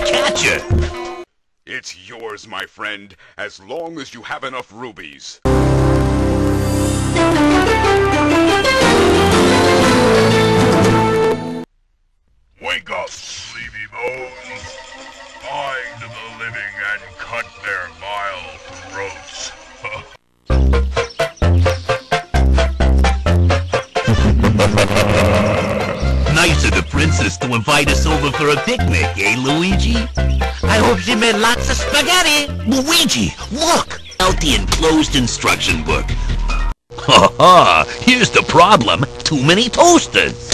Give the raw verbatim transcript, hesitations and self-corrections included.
catch her. It's yours, my friend, as long as you have enough rubies. Wake up, sleepy bones. Bind the living and cut their vile throats. Nice of the princess to invite us over for a picnic, eh, Luigi? I hope she made lots of spaghetti. Luigi, look! Out the enclosed instruction book. Ha ha! Here's the problem. Too many toasters.